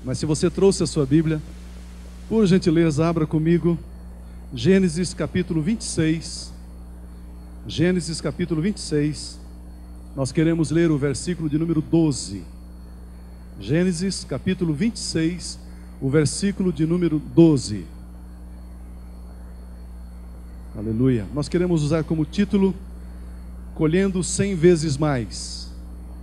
Mas se você trouxe a sua Bíblia, por gentileza, abra comigo Gênesis capítulo 26. Gênesis capítulo 26. Nós queremos ler o versículo de número 12. Gênesis capítulo 26, o versículo de número 12. Aleluia. Nós queremos usar como título Colhendo 100 vezes mais.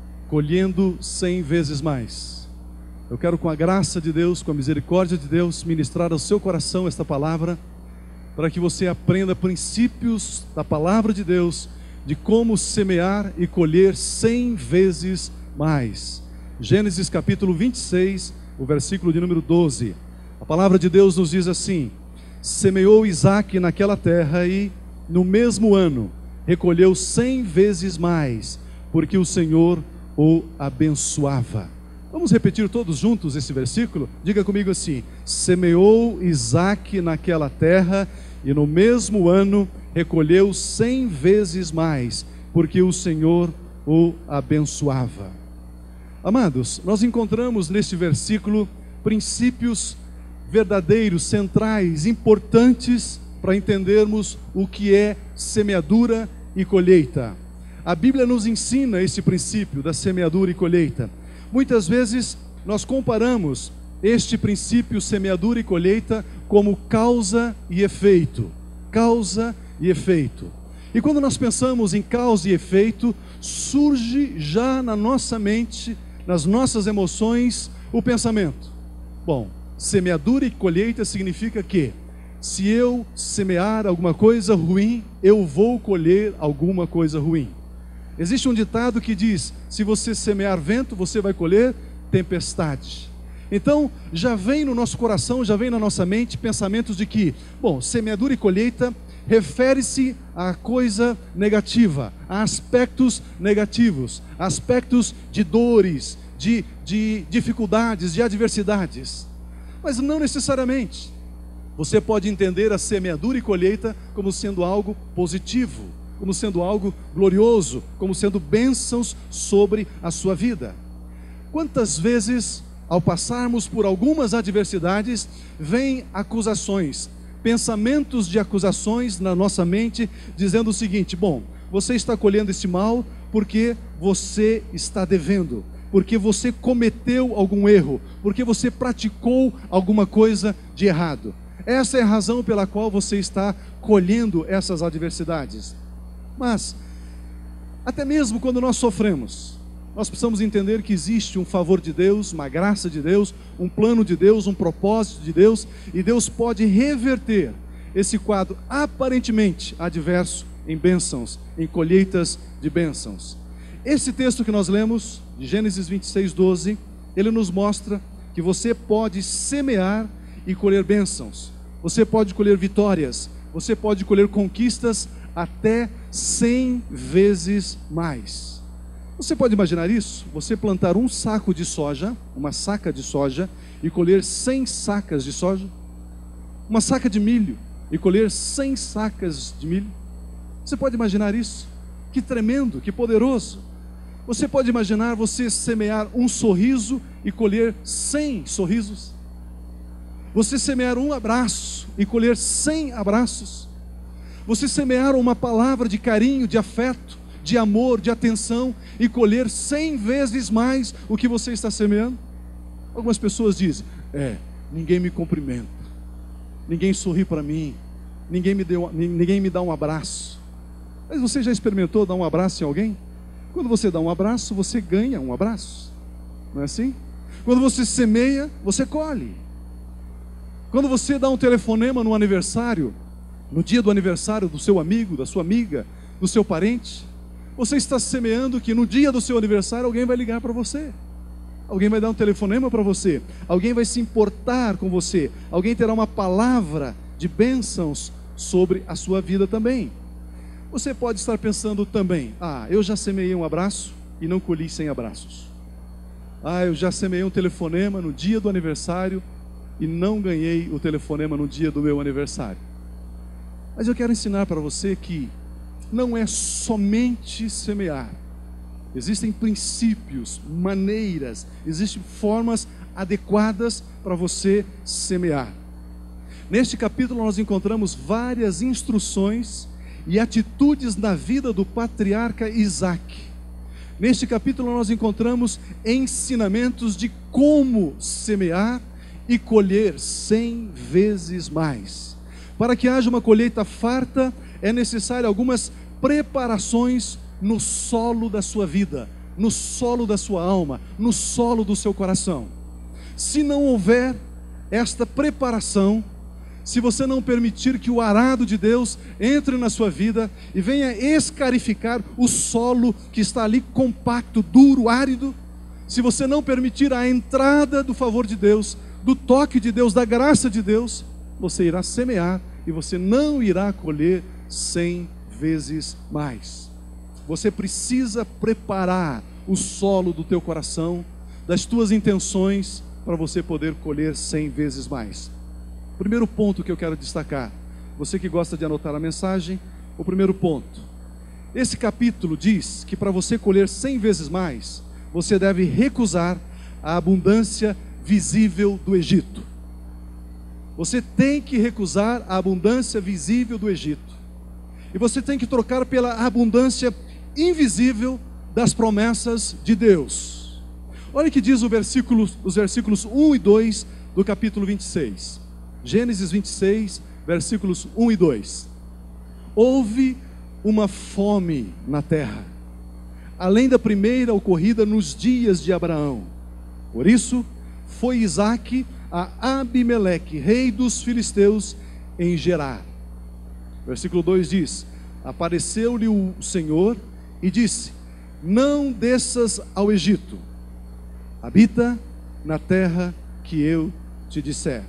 Colhendo 100 vezes mais. Eu quero, com a graça de Deus, com a misericórdia de Deus, ministrar ao seu coração esta palavra, para que você aprenda princípios da palavra de Deus, de como semear e colher 100 vezes mais. Gênesis capítulo 26, o versículo de número 12. A palavra de Deus nos diz assim: semeou Isaque naquela terra e, no mesmo ano, recolheu 100 vezes mais, porque o Senhor o abençoava. Vamos repetir todos juntos esse versículo? Diga comigo assim: semeou Isaque naquela terra e no mesmo ano recolheu 100 vezes mais, porque o Senhor o abençoava. Amados, nós encontramos neste versículo princípios verdadeiros, centrais, importantes para entendermos o que é semeadura e colheita. A Bíblia nos ensina esse princípio da semeadura e colheita. Muitas vezes nós comparamos este princípio semeadura e colheita como causa e efeito. Causa e efeito. E quando nós pensamos em causa e efeito, surge já na nossa mente, nas nossas emoções, o pensamento: bom, semeadura e colheita significa que, se eu semear alguma coisa ruim, eu vou colher alguma coisa ruim. Existe um ditado que diz: se você semear vento, você vai colher tempestade. Então, já vem no nosso coração, já vem na nossa mente pensamentos de que, bom, semeadura e colheita refere-se a coisa negativa, a aspectos negativos, aspectos de dores, de dificuldades, de adversidades. Mas não necessariamente. Você pode entender a semeadura e colheita como sendo algo positivo, como sendo algo glorioso, como sendo bênçãos sobre a sua vida. Quantas vezes, ao passarmos por algumas adversidades, vêm acusações, pensamentos de acusações na nossa mente, dizendo o seguinte: bom, você está colhendo esse mal porque você está devendo, porque você cometeu algum erro, porque você praticou alguma coisa de errado. Essa é a razão pela qual você está colhendo essas adversidades. Mas, até mesmo quando nós sofremos, nós precisamos entender que existe um favor de Deus, uma graça de Deus, um plano de Deus, um propósito de Deus, e Deus pode reverter esse quadro aparentemente adverso em bênçãos, em colheitas de bênçãos. Esse texto que nós lemos, de Gênesis 26, 12, ele nos mostra que você pode semear e colher bênçãos, você pode colher vitórias, você pode colher conquistas até 100 vezes mais. Você pode imaginar isso? Você plantar um saco de soja, uma saca de soja, e colher 100 sacas de soja? Uma saca de milho e colher 100 sacas de milho? Você pode imaginar isso? Que tremendo, que poderoso. Você pode imaginar você semear um sorriso e colher 100 sorrisos? Você semear um abraço e colher 100 abraços? Você semear uma palavra de carinho, de afeto, de amor, de atenção, e colher 100 vezes mais o que você está semeando? Algumas pessoas dizem: ninguém me cumprimenta, ninguém sorri para mim, ninguém me dá um abraço. Mas você já experimentou dar um abraço em alguém? Quando você dá um abraço, você ganha um abraço, não é assim? Quando você semeia, você colhe. Quando você dá um telefonema no aniversário, no dia do aniversário do seu amigo, da sua amiga, do seu parente, você está semeando que no dia do seu aniversário alguém vai ligar para você, alguém vai dar um telefonema para você, alguém vai se importar com você, alguém terá uma palavra de bênçãos sobre a sua vida também. Você pode estar pensando também: eu já semeei um abraço e não colhi 100 abraços. Eu já semeei um telefonema no dia do aniversário e não ganhei o telefonema no dia do meu aniversário. Mas eu quero ensinar para você que não é somente semear. Existem princípios, maneiras, existem formas adequadas para você semear. Neste capítulo nós encontramos várias instruções e atitudes na vida do patriarca Isaac. Neste capítulo nós encontramos ensinamentos de como semear e colher 100 vezes mais. Para que haja uma colheita farta, é necessário algumas preparações no solo da sua vida, no solo da sua alma, no solo do seu coração. Se não houver esta preparação, se você não permitir que o arado de Deus entre na sua vida e venha escarificar o solo que está ali compacto, duro, árido, se você não permitir a entrada do favor de Deus, do toque de Deus, da graça de Deus, você irá semear e você não irá colher 100 vezes mais. Você precisa preparar o solo do teu coração, das tuas intenções, para você poder colher 100 vezes mais. Primeiro ponto que eu quero destacar, você que gosta de anotar a mensagem, o primeiro ponto. Esse capítulo diz que para você colher 100 vezes mais, você deve recusar a abundância visível do Egito. Você tem que recusar a abundância visível do Egito. E você tem que trocar pela abundância invisível das promessas de Deus. Olha o que diz os versículos 1 e 2 do capítulo 26. Gênesis 26, versículos 1 e 2. Houve uma fome na terra, além da primeira ocorrida nos dias de Abraão. Por isso, foi Isaque a Abimeleque, rei dos filisteus, em Gerar. Versículo 2 diz: apareceu-lhe o Senhor e disse: não desças ao Egito, habita na terra que eu te disser.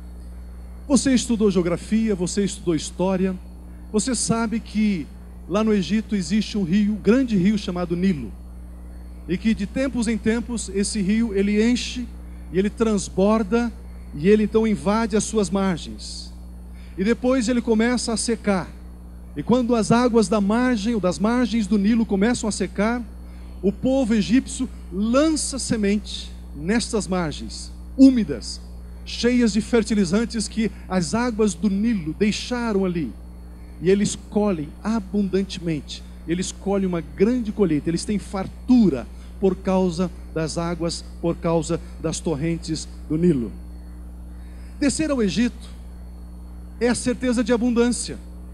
Você estudou geografia, você estudou história, você sabe que lá no Egito existe um rio, um grande rio chamado Nilo, e que de tempos em tempos esse rio ele enche e ele transborda e ele então invade as suas margens, e depois ele começa a secar. E quando as águas da margem ou das margens do Nilo começam a secar, o povo egípcio lança semente nestas margens úmidas, cheias de fertilizantes que as águas do Nilo deixaram ali. E eles colhem abundantemente, eles colhem uma grande colheita, eles têm fartura por causa das águas, por causa das torrentes do Nilo. Descer ao Egito é a certeza de abundância.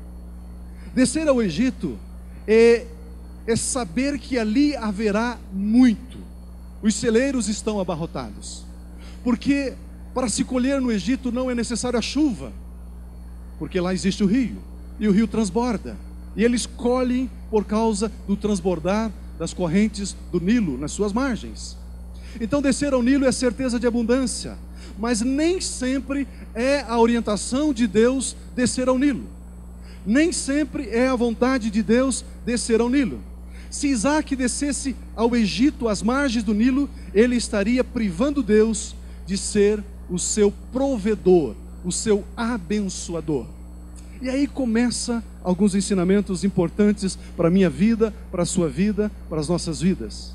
Descer ao Egito é saber que ali haverá muito. Os celeiros estão abarrotados, porque para se colher no Egito não é necessário a chuva, porque lá existe o rio, e o rio transborda, e eles colhem por causa do transbordar das correntes do Nilo nas suas margens. Então descer ao Nilo é certeza de abundância, mas nem sempre é a orientação de Deus descer ao Nilo, nem sempre é a vontade de Deus descer ao Nilo. Se Isaac descesse ao Egito, às margens do Nilo, ele estaria privando Deus de ser o seu provedor, o seu abençoador. E aí começa alguns ensinamentos importantes para a minha vida, para a sua vida, para as nossas vidas.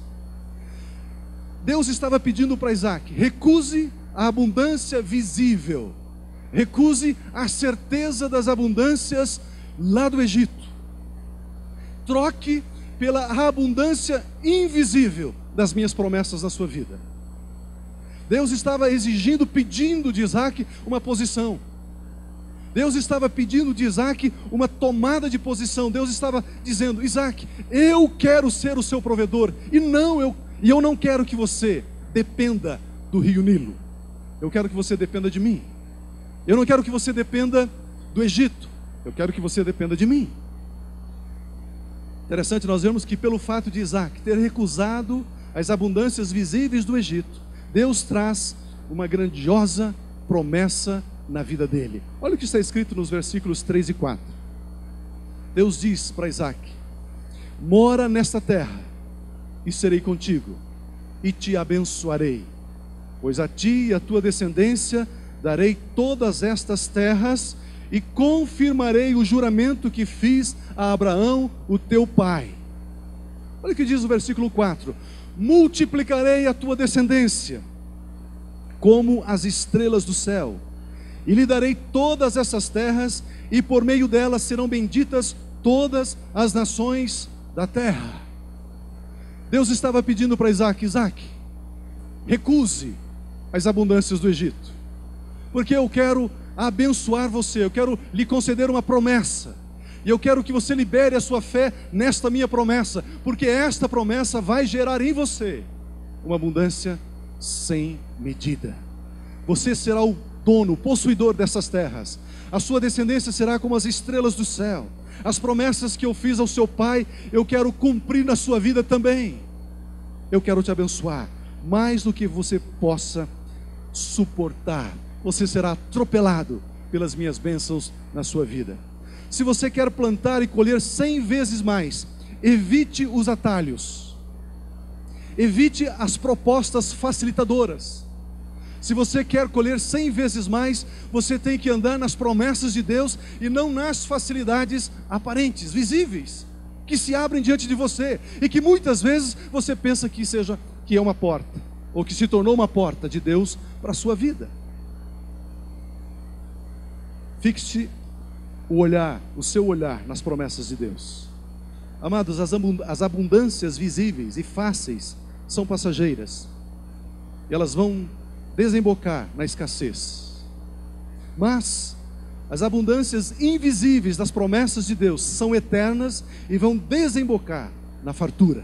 Deus estava pedindo para Isaac: recuse a abundância visível, recuse a certeza das abundâncias lá do Egito, troque pela abundância invisível das minhas promessas na sua vida. Deus estava exigindo, pedindo de Isaac uma posição. Deus estava pedindo de Isaac uma tomada de posição. Deus estava dizendo: Isaac, eu quero ser o seu provedor, e eu não quero que você dependa do rio Nilo. Eu quero que você dependa de mim. Eu não quero que você dependa do Egito. Eu quero que você dependa de mim. Interessante nós vemos que pelo fato de Isaac ter recusado as abundâncias visíveis do Egito, Deus traz uma grandiosa promessa na vida dele. Olha o que está escrito nos versículos 3 e 4. Deus diz para Isaac: mora nesta terra, e serei contigo, e te abençoarei, pois a ti e a tua descendência darei todas estas terras, e confirmarei o juramento que fiz a Abraão, o teu pai. Olha o que diz o versículo 4: multiplicarei a tua descendência como as estrelas do céu. E lhe darei todas essas terras, e por meio delas serão benditas todas as nações da terra. Deus estava pedindo para Isaac: Isaac, recuse as abundâncias do Egito, porque eu quero abençoar você, eu quero lhe conceder uma promessa, e eu quero que você libere a sua fé nesta minha promessa, porque esta promessa vai gerar em você uma abundância sem medida. Você será o dono, o possuidor dessas terras. A sua descendência será como as estrelas do céu. As promessas que eu fiz ao seu pai, eu quero cumprir na sua vida também. Eu quero te abençoar, mais do que você possa suportar. Você será atropelado pelas minhas bênçãos na sua vida. Se você quer plantar e colher 100 vezes mais, evite os atalhos. Evite as propostas facilitadoras. Se você quer colher 100 vezes mais, você tem que andar nas promessas de Deus e não nas facilidades aparentes, visíveis, que se abrem diante de você e que muitas vezes você pensa que é uma porta, ou que se tornou uma porta de Deus para a sua vida. Fixe o seu olhar nas promessas de Deus. Amados, as abundâncias visíveis e fáceis são passageiras. Elas vão desembocar na escassez. Mas as abundâncias invisíveis das promessas de Deus são eternas e vão desembocar na fartura.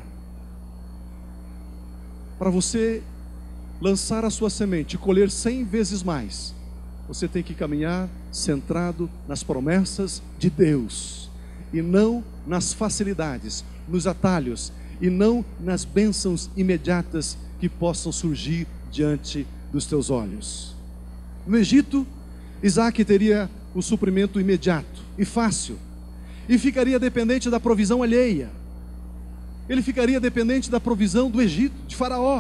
Para você lançar a sua semente e colher 100 vezes mais, você tem que caminhar centrado nas promessas de Deus, e não nas facilidades, nos atalhos, e não nas bênçãos imediatas que possam surgir diante dos teus olhos. No Egito, Isaac teria o suprimento imediato e fácil, e ficaria dependente da provisão alheia. Ele ficaria dependente da provisão do Egito, de Faraó.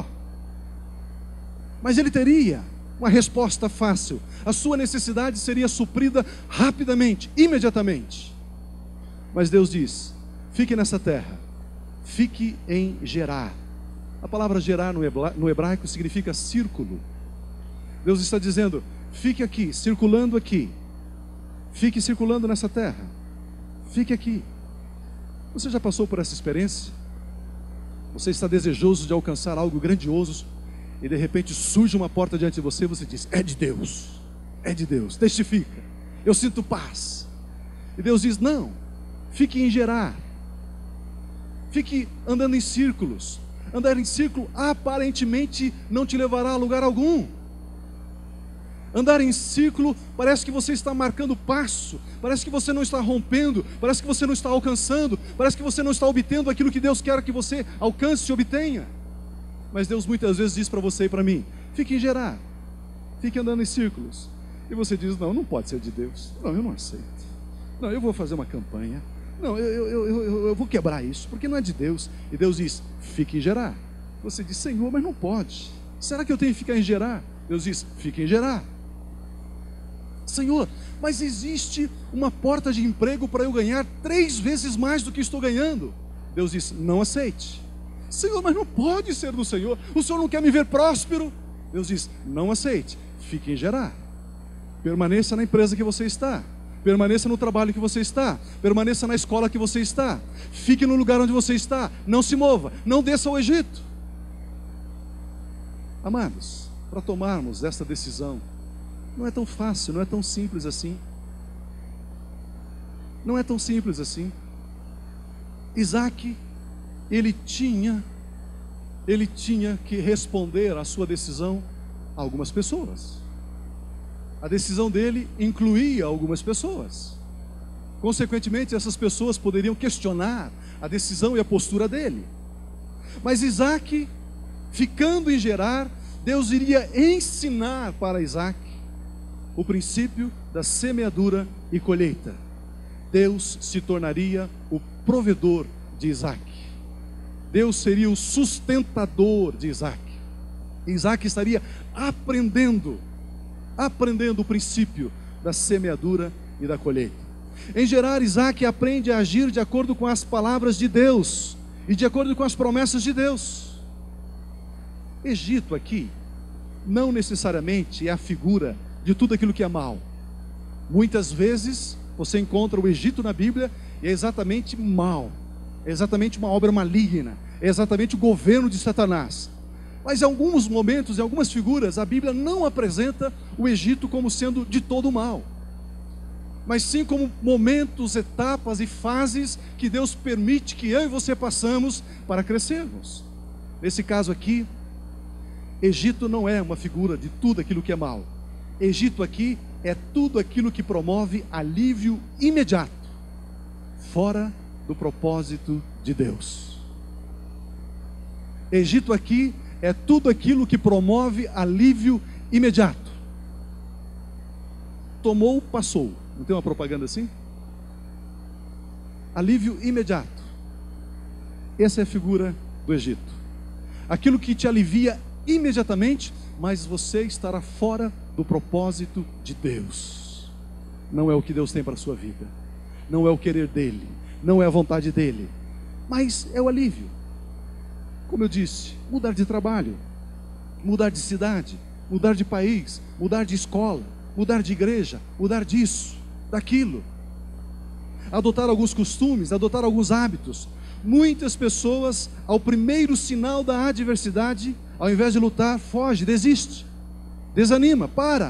Mas ele teria uma resposta fácil. A sua necessidade seria suprida rapidamente, imediatamente. Mas Deus diz: fique nessa terra, fique em Gerar. A palavra Gerar no hebraico significa círculo. Deus está dizendo: fique aqui, circulando aqui. Fique circulando nessa terra. Fique aqui. Você já passou por essa experiência? Você está desejoso de alcançar algo grandioso, e de repente surge uma porta diante de você, e você diz: é de Deus, é de Deus, testifica, eu sinto paz. E Deus diz: não, fique em Gerar. Fique andando em círculos. Andar em círculo aparentemente não te levará a lugar algum. Andar em círculo parece que você está marcando passo, parece que você não está rompendo, parece que você não está alcançando, parece que você não está obtendo aquilo que Deus quer que você alcance e obtenha. Mas Deus muitas vezes diz para você e para mim: fique em Gerar, fique andando em círculos. E você diz: não pode ser de Deus, não, eu não aceito, não, eu vou fazer uma campanha, não, eu vou quebrar isso, porque não é de Deus. E Deus diz: fique em Gerar. Você diz: Senhor, mas não pode, será que eu tenho que ficar em Gerar? Deus diz: fique em Gerar. Senhor, mas existe uma porta de emprego para eu ganhar 3 vezes mais do que estou ganhando. Deus diz: não aceite. Senhor, mas não pode ser do Senhor, o Senhor não quer me ver próspero. Deus diz: não aceite, fique em Gerar. Permaneça na empresa que você está, permaneça no trabalho que você está, permaneça na escola que você está, fique no lugar onde você está, não se mova, não desça ao Egito. Amados, para tomarmos esta decisão, não é tão fácil, não é tão simples assim. Não é tão simples assim. Isaac, ele tinha que responder à sua decisão a algumas pessoas. A decisão dele incluía algumas pessoas. Consequentemente, essas pessoas poderiam questionar a decisão e a postura dele. Mas Isaac, ficando em Gerar, Deus iria ensinar para Isaac o princípio da semeadura e colheita. Deus se tornaria o provedor de Isaac. Deus seria o sustentador de Isaac. Isaac estaria aprendendo o princípio da semeadura e da colheita. Em Gerar, Isaac aprende a agir de acordo com as palavras de Deus e de acordo com as promessas de Deus. Egito aqui não necessariamente é a figura de tudo aquilo que é mal. Muitas vezes você encontra o Egito na Bíblia e é exatamente mal, é exatamente uma obra maligna, é exatamente o governo de Satanás. Mas em alguns momentos, em algumas figuras, a Bíblia não apresenta o Egito como sendo de todo mal, mas sim como momentos, etapas e fases que Deus permite que eu e você passamos para crescermos. Nesse caso aqui, Egito não é uma figura de tudo aquilo que é mal. Egito aqui é tudo aquilo que promove alívio imediato, fora do propósito de Deus. Egito aqui é tudo aquilo que promove alívio imediato. Tomou, passou. Não tem uma propaganda assim? Alívio imediato. Essa é a figura do Egito. Aquilo que te alivia imediatamente, mas você estará fora do propósito de Deus. Não é o que Deus tem para a sua vida, não é o querer dele, não é a vontade dele, mas é o alívio. Como eu disse, mudar de trabalho, mudar de cidade, mudar de país, mudar de escola, mudar de igreja, mudar disso, daquilo, adotar alguns costumes, adotar alguns hábitos. Muitas pessoas, ao primeiro sinal da adversidade, ao invés de lutar, foge, desiste, desanima, para.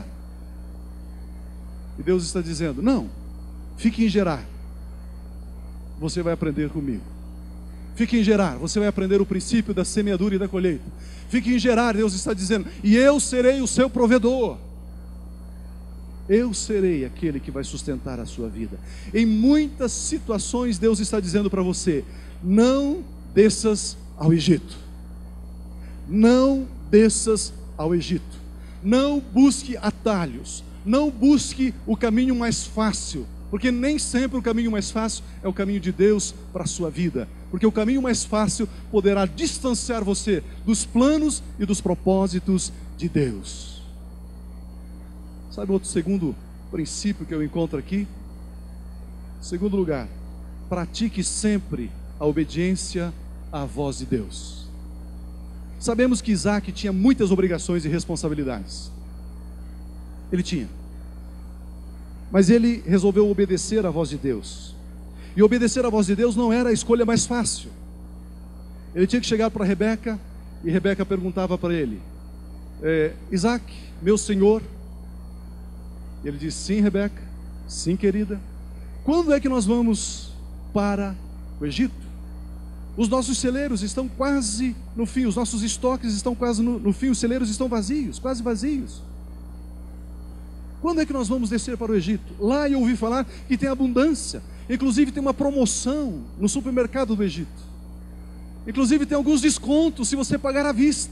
E Deus está dizendo: não, fique em Gerar, você vai aprender comigo. Fique em Gerar, você vai aprender o princípio da semeadura e da colheita. Fique em Gerar, Deus está dizendo, e eu serei o seu provedor. Eu serei aquele que vai sustentar a sua vida. Em muitas situações Deus está dizendo para você: não desças ao Egito. Não desças ao Egito. Não busque atalhos. Não busque o caminho mais fácil, porque nem sempre o caminho mais fácil é o caminho de Deus para a sua vida. Porque o caminho mais fácil poderá distanciar você dos planos e dos propósitos de Deus. Sabe outro segundo princípio que eu encontro aqui? Segundo lugar, pratique sempre a obediência à voz de Deus. Sabemos que Isaac tinha muitas obrigações e responsabilidades. Ele tinha. Mas ele resolveu obedecer à voz de Deus. E obedecer à voz de Deus não era a escolha mais fácil. Ele tinha que chegar para Rebeca, e Rebeca perguntava para ele: Isaac, meu senhor. Ele disse: sim, Rebeca, sim, querida. Quando é que nós vamos para o Egito? Os nossos celeiros estão quase no fim, os nossos estoques estão quase no fim, os celeiros estão vazios, quase vazios. Quando é que nós vamos descer para o Egito? Lá eu ouvi falar que tem abundância, inclusive tem uma promoção no supermercado do Egito. Inclusive tem alguns descontos se você pagar à vista.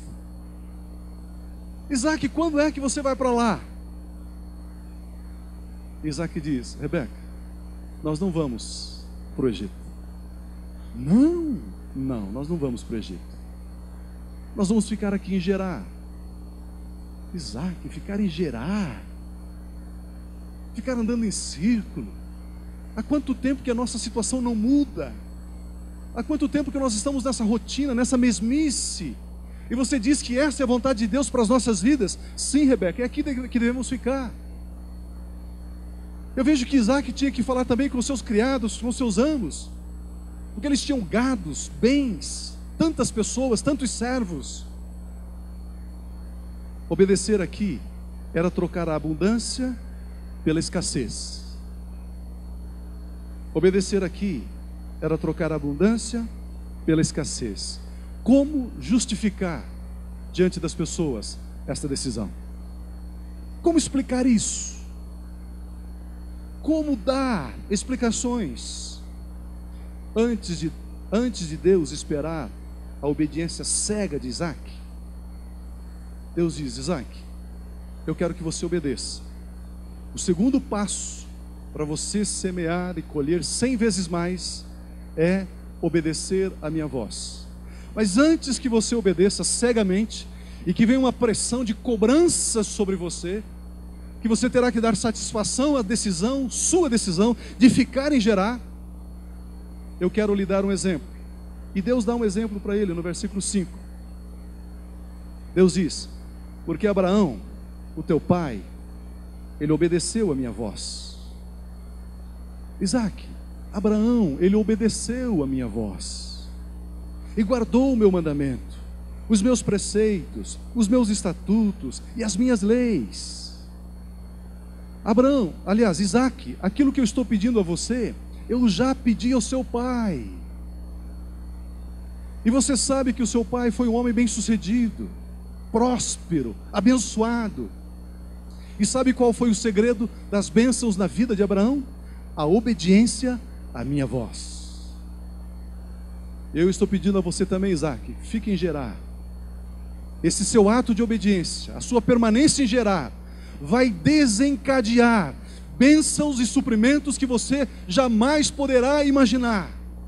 Isaac, quando é que você vai para lá? Isaac diz: Rebeca, nós não vamos para o Egito. Não, nós não vamos para o Egito. Nós vamos ficar aqui em Gerar. Isaac, ficar em Gerar? Ficar andando em círculo? Há quanto tempo que a nossa situação não muda? Há quanto tempo que nós estamos nessa rotina, nessa mesmice? E você diz que essa é a vontade de Deus para as nossas vidas? Sim, Rebeca, é aqui que devemos ficar. Eu vejo que Isaac tinha que falar também com os seus criados, com os seus amos, porque eles tinham gados, bens, tantas pessoas, tantos servos. Obedecer aqui era trocar a abundância pela escassez. Obedecer aqui era trocar a abundância pela escassez. Como justificar diante das pessoas esta decisão? Como explicar isso? Como dar explicações? Antes de Deus esperar a obediência cega de Isaac, Deus diz: Isaac, eu quero que você obedeça. O segundo passo para você semear e colher 100 vezes mais é obedecer a minha voz. Mas antes que você obedeça cegamente e que venha uma pressão de cobrança sobre você, que você terá que dar satisfação à decisão, sua decisão de ficar em Gerar, eu quero lhe dar um exemplo. E Deus dá um exemplo para ele no versículo 5. Deus diz: Porque Abraão, o teu pai, ele obedeceu a minha voz. Isaac, Abraão, ele obedeceu a minha voz e guardou o meu mandamento, os meus preceitos, os meus estatutos e as minhas leis. Abraão, aliás, Isaac, aquilo que eu estou pedindo a você, eu já pedi ao seu pai. E você sabe que o seu pai foi um homem bem-sucedido, próspero, abençoado. E sabe qual foi o segredo das bênçãos na vida de Abraão? A obediência à minha voz. Eu estou pedindo a você também, Isaac, fique em Gerar. Esse seu ato de obediência, a sua permanência em Gerar, vai desencadear bênçãos e suprimentos que você jamais poderá imaginar.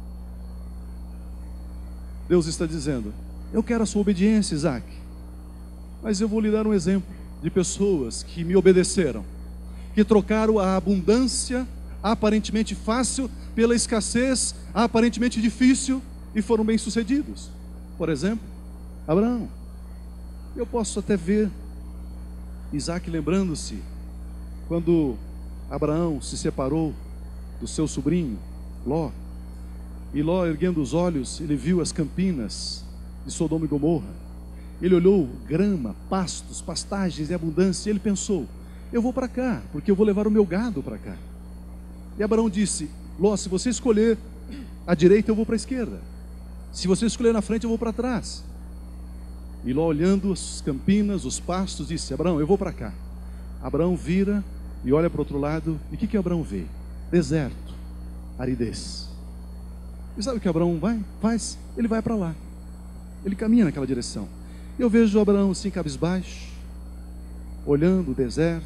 Deus está dizendo: eu quero a sua obediência, Isaac, mas eu vou lhe dar um exemplo de pessoas que me obedeceram, que trocaram a abundância aparentemente fácil pela escassez aparentemente difícil e foram bem-sucedidos. Por exemplo, Abraão. Eu posso até ver Isaac lembrando-se quando Abraão se separou do seu sobrinho Ló, e Ló, erguendo os olhos, ele viu as campinas de Sodoma e Gomorra. Ele olhou grama, pastos, pastagens e abundância, e ele pensou: eu vou para cá, porque eu vou levar o meu gado para cá. E Abraão disse: Ló, se você escolher à direita, eu vou para a esquerda. Se você escolher na frente, eu vou para trás. E Ló, olhando as campinas, os pastos, disse: Abraão, eu vou para cá. Abraão vira e olha para o outro lado, e o que Abraão vê? Deserto, aridez. E sabe o que Abraão faz? Ele vai para lá, ele caminha naquela direção. Eu vejo Abraão assim, cabisbaixo, olhando o deserto,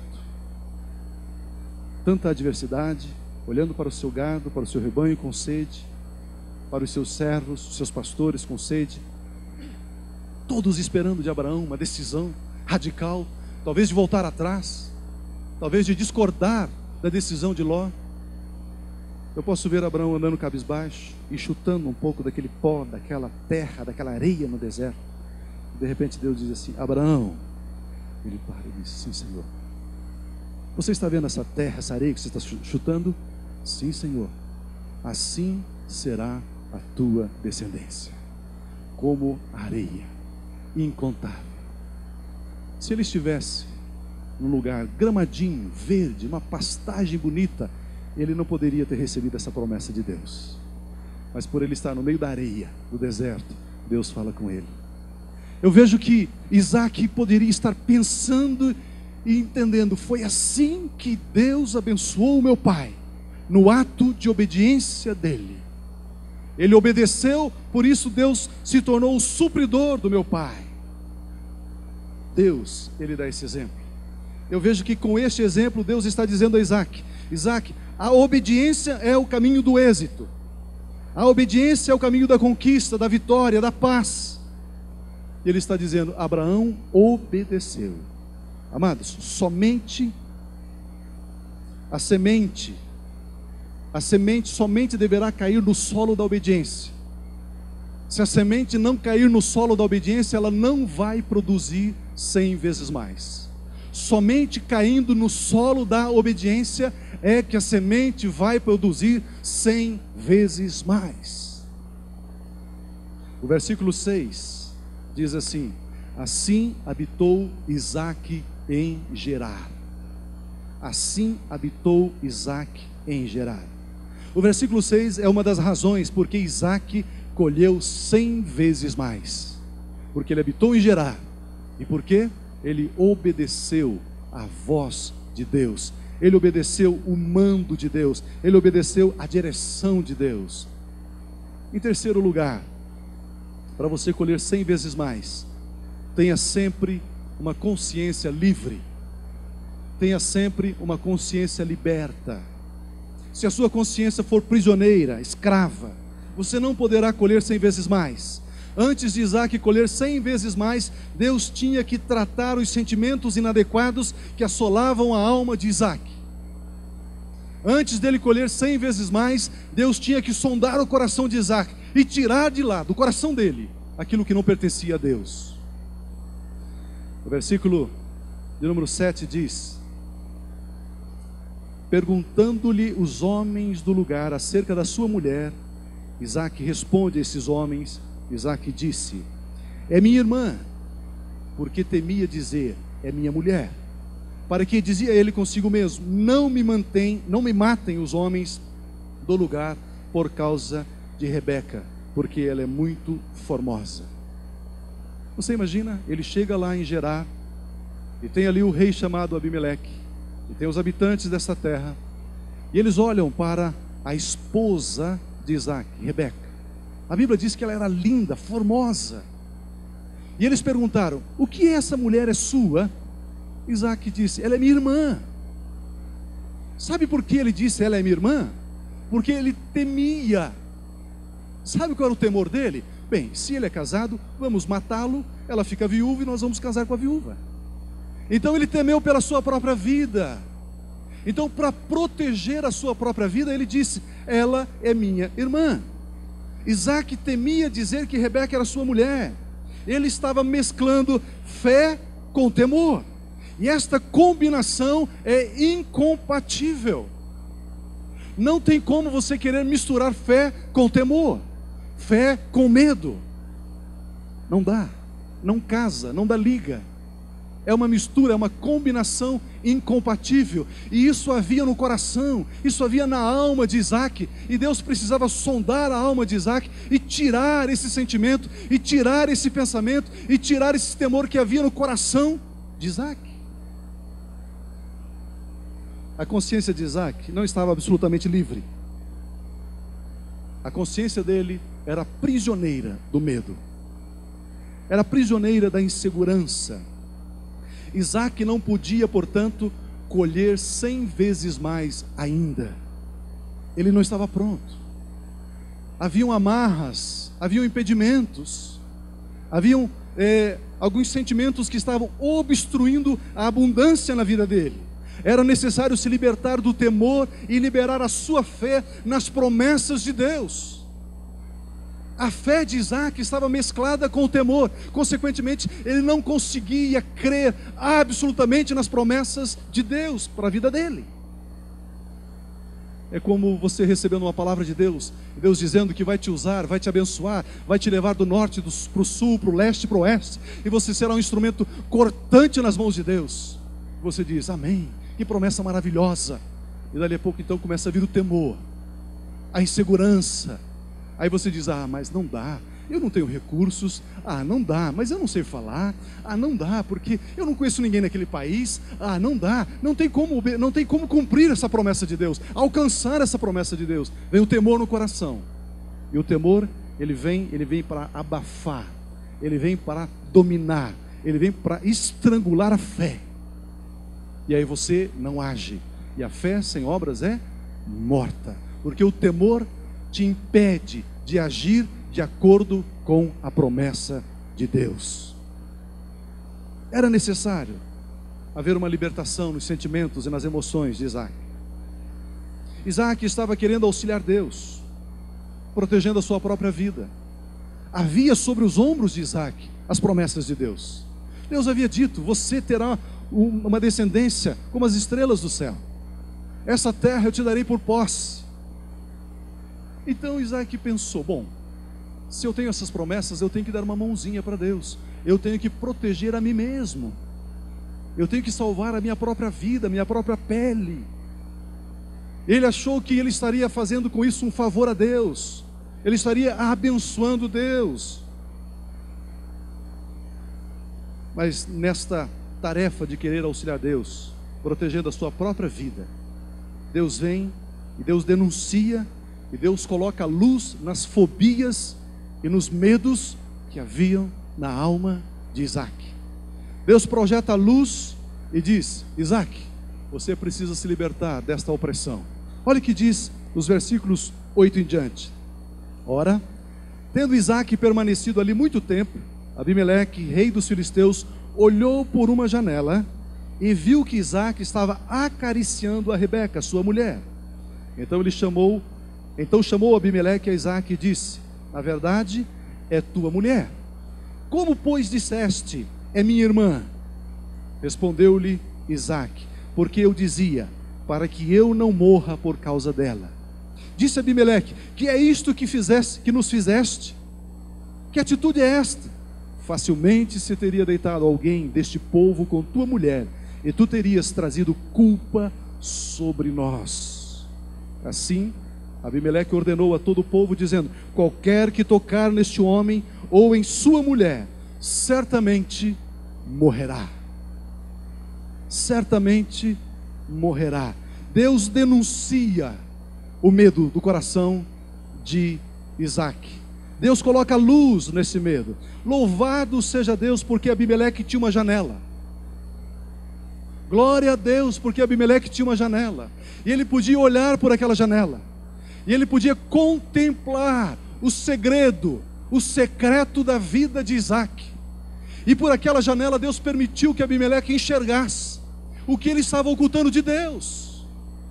tanta adversidade, olhando para o seu gado, para o seu rebanho com sede, para os seus servos, os seus pastores com sede, todos esperando de Abraão uma decisão radical, talvez de voltar atrás, talvez de discordar da decisão de Ló. Eu posso ver Abraão andando cabisbaixo e chutando um pouco daquele pó, daquela terra, daquela areia no deserto. De repente Deus diz assim: Abraão. Ele para e diz: sim, Senhor. Você está vendo essa terra, essa areia que você está chutando? Sim, Senhor. Assim será a tua descendência, como areia incontável. Se ele estivesse num lugar gramadinho, verde, uma pastagem bonita, ele não poderia ter recebido essa promessa de Deus. Mas por ele estar no meio da areia, do deserto, Deus fala com ele. Eu vejo que Isaac poderia estar pensando e entendendo: foi assim que Deus abençoou o meu pai, no ato de obediência dele. Ele obedeceu, por isso Deus se tornou o supridor do meu pai. Deus, ele dá esse exemplo. Eu vejo que com este exemplo Deus está dizendo a Isaac: Isaac, a obediência é o caminho do êxito. A obediência é o caminho da conquista, da vitória, da paz. Ele está dizendo: Abraão obedeceu. Amados, somente a semente somente deverá cair no solo da obediência. Se a semente não cair no solo da obediência, ela não vai produzir 100 vezes mais. Somente caindo no solo da obediência é que a semente vai produzir 100 vezes mais. O versículo 6 diz assim: assim habitou Isaque em Gerar. Assim habitou Isaque em Gerar. O versículo 6 é uma das razões porque Isaque colheu 100 vezes mais. Porque ele habitou em Gerar. E por quê? Ele obedeceu a voz de Deus. Ele obedeceu o mando de Deus. Ele obedeceu a direção de Deus. Em terceiro lugar, para você colher 100 vezes mais, tenha sempre uma consciência livre. Tenha sempre uma consciência liberta. Se a sua consciência for prisioneira, escrava, você não poderá colher 100 vezes mais. Antes de Isaque colher 100 vezes mais, Deus tinha que tratar os sentimentos inadequados que assolavam a alma de Isaque. Antes dele colher 100 vezes mais, Deus tinha que sondar o coração de Isaque e tirar de lá, do coração dele, aquilo que não pertencia a Deus. O versículo de número 7 diz: perguntando-lhe os homens do lugar acerca da sua mulher, Isaque responde a esses homens. Isaque disse: é minha irmã, porque temia dizer, é minha mulher. Para que dizia ele consigo mesmo: não me matem os homens do lugar por causa de Rebeca, porque ela é muito formosa. Você imagina, ele chega lá em Gerar, e tem ali o rei chamado Abimeleque, e tem os habitantes dessa terra, e eles olham para a esposa de Isaque, Rebeca. A Bíblia diz que ela era linda, formosa, e eles perguntaram: o que essa mulher é sua? Isaque disse: ela é minha irmã. Sabe por que ele disse ela é minha irmã? Porque ele temia. Sabe qual era o temor dele? Bem, se ele é casado, vamos matá-lo, ela fica viúva e nós vamos casar com a viúva. Então ele temeu pela sua própria vida. Então, para proteger a sua própria vida, ele disse: ela é minha irmã. Isaque temia dizer que Rebeca era sua mulher. Ele estava mesclando fé com temor, e esta combinação é incompatível. Não tem como você querer misturar fé com temor, fé com medo. Não dá, não casa, não dá liga. É uma mistura, é uma combinação incompatível. E isso havia no coração, isso havia na alma de Isaque. E Deus precisava sondar a alma de Isaque e tirar esse sentimento, e tirar esse pensamento, e tirar esse temor que havia no coração de Isaque. A consciência de Isaque não estava absolutamente livre. A consciência dele era prisioneira do medo, era prisioneira da insegurança. Isaque não podia, portanto, colher 100 vezes mais ainda. Ele não estava pronto. Haviam amarras, haviam impedimentos, haviam alguns sentimentos que estavam obstruindo a abundância na vida dele. Era necessário se libertar do temor e liberar a sua fé nas promessas de Deus. A fé de Isaque estava mesclada com o temor. Consequentemente, ele não conseguia crer absolutamente nas promessas de Deus para a vida dele. É como você recebendo uma palavra de Deus, Deus dizendo que vai te usar, vai te abençoar, vai te levar do norte para o sul, para o leste, para o oeste, e você será um instrumento cortante nas mãos de Deus. Você diz: amém, que promessa maravilhosa. E dali a pouco então começa a vir o temor, a insegurança. Aí você diz: ah, mas não dá, eu não tenho recursos. Ah, não dá, mas eu não sei falar. Ah, não dá, porque eu não conheço ninguém naquele país. Ah, não dá, não tem como cumprir essa promessa de Deus, alcançar essa promessa de Deus. Vem o temor no coração. E o temor, ele vem para abafar, ele vem para dominar, ele vem para estrangular a fé. E aí você não age. E a fé sem obras é morta, porque o temor te impede de agir de acordo com a promessa de Deus. Era necessário haver uma libertação nos sentimentos e nas emoções de Isaque. Isaque estava querendo auxiliar Deus, protegendo a sua própria vida. Havia sobre os ombros de Isaque as promessas de Deus. Deus havia dito: você terá uma descendência como as estrelas do céu. Essa terra eu te darei por posse. Então Isaque pensou: bom, se eu tenho essas promessas, eu tenho que dar uma mãozinha para Deus. Eu tenho que proteger a mim mesmo. Eu tenho que salvar a minha própria vida, a minha própria pele. Ele achou que ele estaria fazendo com isso um favor a Deus. Ele estaria abençoando Deus. Mas nesta tarefa de querer auxiliar Deus, protegendo a sua própria vida, Deus vem e Deus denuncia, e Deus coloca luz nas fobias e nos medos que haviam na alma de Isaque. Deus projeta a luz e diz: Isaque, você precisa se libertar desta opressão. Olha o que diz os versículos 8 em diante. Ora, tendo Isaque permanecido ali muito tempo, Abimeleque, rei dos filisteus, olhou por uma janela e viu que Isaque estava acariciando a Rebeca, sua mulher. Então chamou Abimeleque a Isaque e disse: na verdade, é tua mulher. Como, pois, disseste, é minha irmã? Respondeu-lhe Isaque: porque eu dizia, para que eu não morra por causa dela. Disse Abimeleque: que é isto que nos fizeste? Que atitude é esta? Facilmente se teria deitado alguém deste povo com tua mulher, e tu terias trazido culpa sobre nós. Assim, Abimeleque ordenou a todo o povo, dizendo: qualquer que tocar neste homem ou em sua mulher, certamente morrerá. Certamente morrerá. Deus denuncia o medo do coração de Isaque. Deus coloca luz nesse medo. Louvado seja Deus, porque Abimeleque tinha uma janela. Glória a Deus, porque Abimeleque tinha uma janela. E ele podia olhar por aquela janela. E ele podia contemplar o segredo, o secreto da vida de Isaque. E por aquela janela Deus permitiu que Abimeleque enxergasse o que ele estava ocultando de Deus.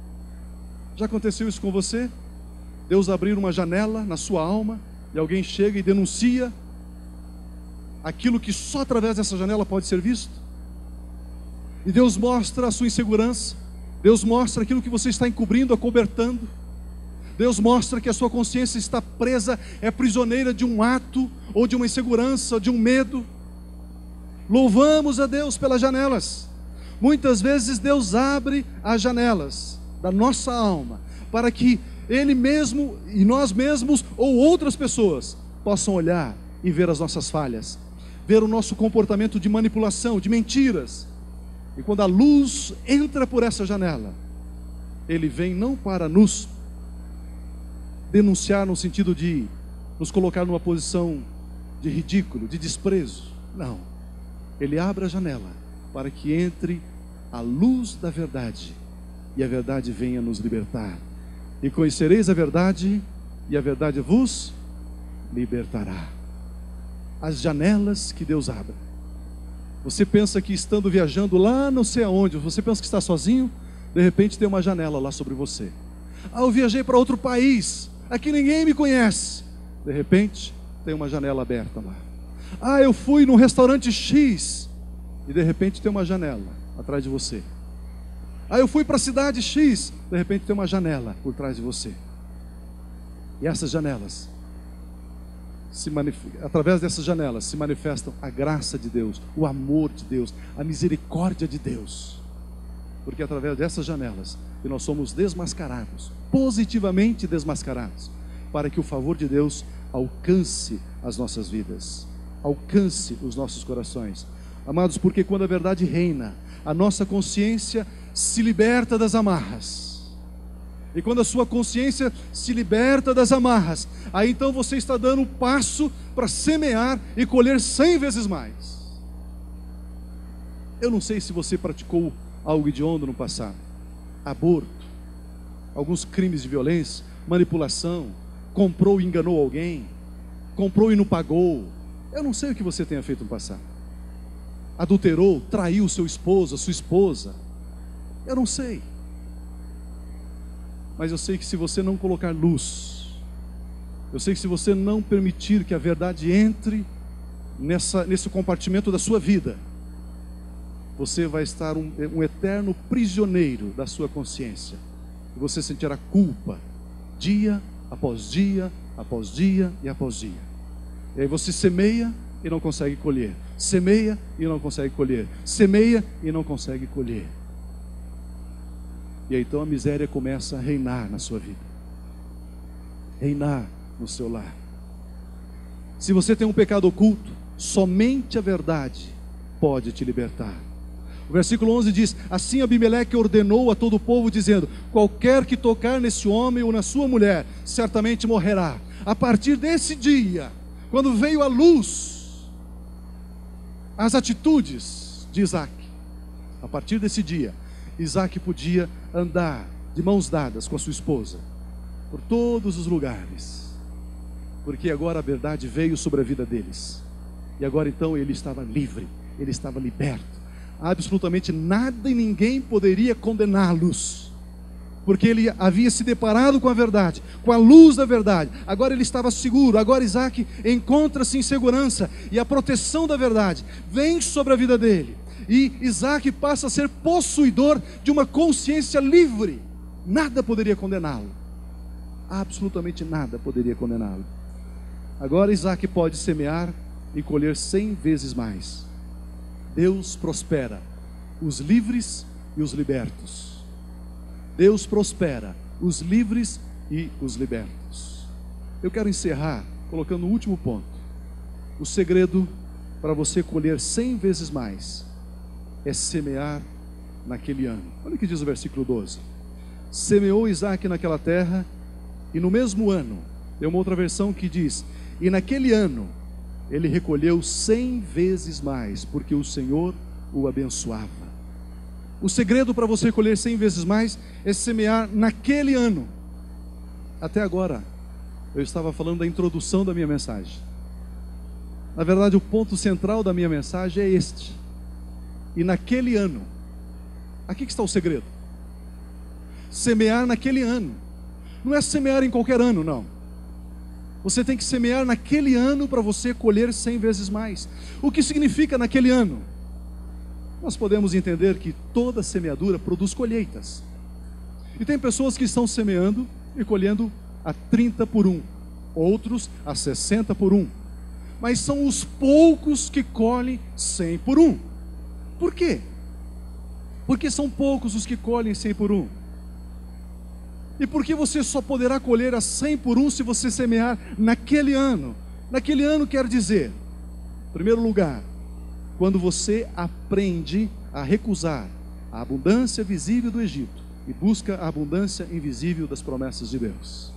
Já aconteceu isso com você? Deus abrir uma janela na sua alma e alguém chega e denuncia aquilo que só através dessa janela pode ser visto? E Deus mostra a sua insegurança, Deus mostra aquilo que você está encobrindo, acobertando. Deus mostra que a sua consciência está presa, é prisioneira de um ato, ou de uma insegurança, de um medo. Louvamos a Deus pelas janelas. Muitas vezes Deus abre as janelas da nossa alma, para que Ele mesmo, e nós mesmos, ou outras pessoas, possam olhar e ver as nossas falhas, ver o nosso comportamento de manipulação, de mentiras. E quando a luz entra por essa janela, Ele vem não para nos denunciar no sentido de nos colocar numa posição de ridículo, de desprezo. Não. Ele abre a janela para que entre a luz da verdade e a verdade venha nos libertar. E conhecereis a verdade, e a verdade vos libertará. As janelas que Deus abre. Você pensa que estando viajando lá não sei aonde, você pensa que está sozinho, de repente tem uma janela lá sobre você. Ah, eu viajei para outro país, aqui ninguém me conhece. De repente tem uma janela aberta lá. Ah, eu fui num restaurante X, e de repente tem uma janela atrás de você. Ah, eu fui para a cidade X, de repente tem uma janela por trás de você. E essas janelas, através dessas janelas se manifestam a graça de Deus, o amor de Deus, a misericórdia de Deus. Porque através dessas janelas que nós somos desmascarados, positivamente desmascarados, para que o favor de Deus alcance as nossas vidas, alcance os nossos corações. Amados, porque quando a verdade reina, a nossa consciência se liberta das amarras. E quando a sua consciência se liberta das amarras, aí então você está dando um passo para semear e colher 100 vezes mais. Eu não sei se você praticou algo hediondo no passado. Aborto, alguns crimes de violência, manipulação, comprou e enganou alguém, comprou e não pagou. Eu não sei o que você tenha feito no passado. Adulterou, traiu seu esposo, sua esposa. Eu não sei. Mas eu sei que se você não colocar luz, eu sei que se você não permitir que a verdade entre nesse compartimento da sua vida, você vai estar um eterno prisioneiro da sua consciência. E você sentirá culpa, dia após dia, após dia e após dia. E aí você semeia e não consegue colher. Semeia e não consegue colher. Semeia e não consegue colher. E aí então a miséria começa a reinar na sua vida, reinar no seu lar. Se você tem um pecado oculto, somente a verdade pode te libertar. O versículo 11 diz: assim Abimeleque ordenou a todo o povo, dizendo: qualquer que tocar nesse homem ou na sua mulher, certamente morrerá. A partir desse dia, quando veio a luz, as atitudes de Isaque, a partir desse dia, Isaque podia andar de mãos dadas com a sua esposa por todos os lugares, porque agora a verdade veio sobre a vida deles. E agora então ele estava livre, ele estava liberto. Absolutamente nada e ninguém poderia condená-los, porque ele havia se deparado com a verdade, com a luz da verdade. Agora ele estava seguro. Agora Isaque encontra-se em segurança, e a proteção da verdade vem sobre a vida dele. E Isaac passa a ser possuidor de uma consciência livre. Nada poderia condená-lo. Absolutamente nada poderia condená-lo. Agora Isaac pode semear e colher 100 vezes mais. Deus prospera os livres e os libertos. Deus prospera os livres e os libertos. Eu quero encerrar colocando o último ponto. O segredo para você colher 100 vezes mais é semear naquele ano. Olha o que diz o versículo 12. Semeou Isaac naquela terra, e no mesmo ano, tem uma outra versão que diz, e naquele ano ele recolheu 100 vezes mais, porque o Senhor o abençoava. O segredo para você colher 100 vezes mais é semear naquele ano. Até agora, eu estava falando da introdução da minha mensagem. Na verdade, o ponto central da minha mensagem é este. E naquele ano, aqui que está o segredo. Semear naquele ano. Não é semear em qualquer ano, não. Você tem que semear naquele ano para você colher 100 vezes mais. O que significa naquele ano? Nós podemos entender que toda semeadura produz colheitas. E tem pessoas que estão semeando e colhendo a 30 por 1, outros a 60 por 1. Mas são os poucos que colhem 100 por 1. Por quê? Porque são poucos os que colhem 100 por 1. E por que você só poderá colher a 100 por 1 se você semear naquele ano? Naquele ano quer dizer, em primeiro lugar, quando você aprende a recusar a abundância visível do Egito e busca a abundância invisível das promessas de Deus.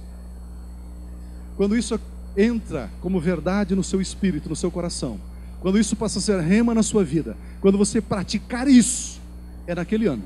Quando isso entra como verdade no seu espírito, no seu coração, quando isso passa a ser rema na sua vida, quando você praticar isso, é naquele ano.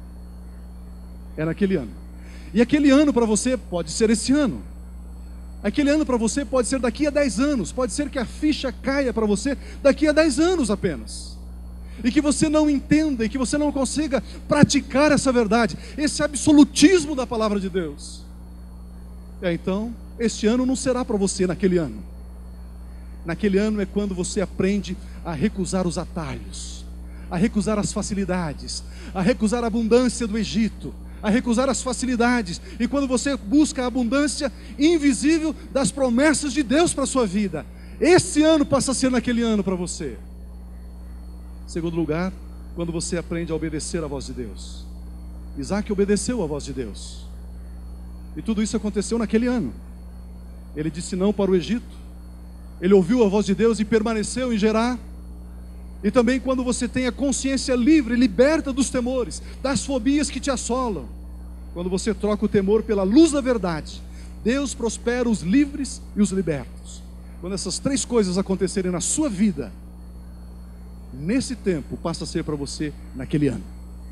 É naquele ano. E aquele ano para você pode ser esse ano. Aquele ano para você pode ser daqui a 10 anos. Pode ser que a ficha caia para você daqui a 10 anos apenas. E que você não entenda, e que você não consiga praticar essa verdade, esse absolutismo da palavra de Deus. Então, este ano não será para você naquele ano. Naquele ano é quando você aprende a recusar os atalhos, a recusar as facilidades, a recusar a abundância do Egito, a recusar as facilidades, e quando você busca a abundância invisível das promessas de Deus para a sua vida. Esse ano passa a ser naquele ano para você. Segundo lugar, quando você aprende a obedecer à voz de Deus. Isaac obedeceu à voz de Deus, e tudo isso aconteceu naquele ano. Ele disse não para o Egito, ele ouviu a voz de Deus e permaneceu em Gerar. E também quando você tem a consciência livre, liberta dos temores, das fobias que te assolam, quando você troca o temor pela luz da verdade, Deus prospera os livres e os libertos. Quando essas três coisas acontecerem na sua vida, nesse tempo passa a ser para você naquele ano.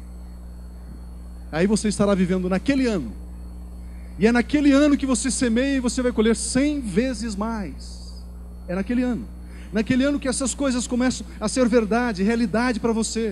Aí você estará vivendo naquele ano, e é naquele ano que você semeia e você vai colher 100 vezes mais. É naquele ano. Naquele ano que essas coisas começam a ser verdade, realidade para você.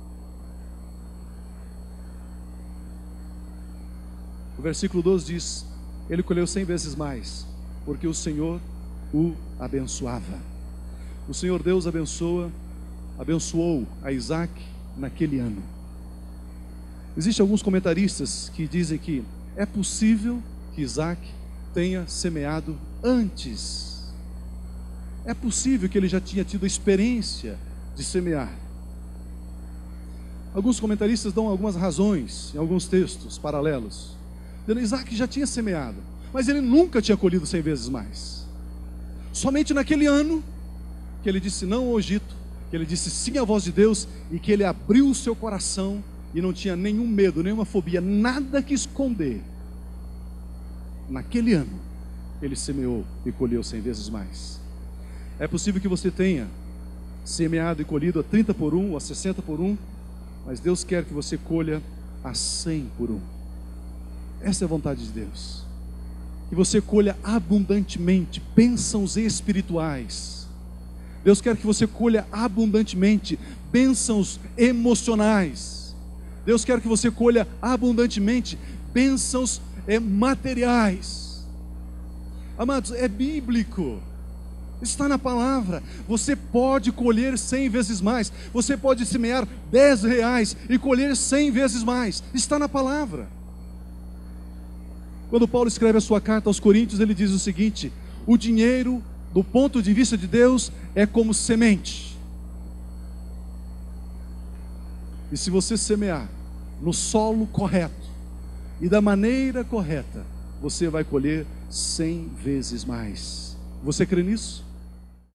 O versículo 12 diz, ele colheu 100 vezes mais, porque o Senhor o abençoava. O Senhor Deus abençoou a Isaac naquele ano. Existem alguns comentaristas que dizem que é possível que Isaac tenha semeado antes. É possível que ele já tinha tido a experiência de semear. Alguns comentaristas dão algumas razões em alguns textos paralelos, dizendo que Isaac já tinha semeado, mas ele nunca tinha colhido 100 vezes mais. Somente naquele ano que ele disse não ao Egito, que ele disse sim à voz de Deus, e que ele abriu o seu coração e não tinha nenhum medo, nenhuma fobia, nada que esconder. Naquele ano ele semeou e colheu 100 vezes mais. É possível que você tenha semeado e colhido a 30 por 1, a 60 por 1, mas Deus quer que você colha a 100 por 1. Essa é a vontade de Deus. Que você colha abundantemente bênçãos espirituais. Deus quer que você colha abundantemente bênçãos emocionais. Deus quer que você colha abundantemente bênçãos materiais. Amados, é bíblico. Está na palavra. Você pode colher 100 vezes mais. Você pode semear R$10 e colher 100 vezes mais. Está na palavra. Quando Paulo escreve a sua carta aos Coríntios, ele diz o seguinte: o dinheiro, do ponto de vista de Deus, é como semente. E se você semear no solo correto e da maneira correta, você vai colher 100 vezes mais. Você crê nisso?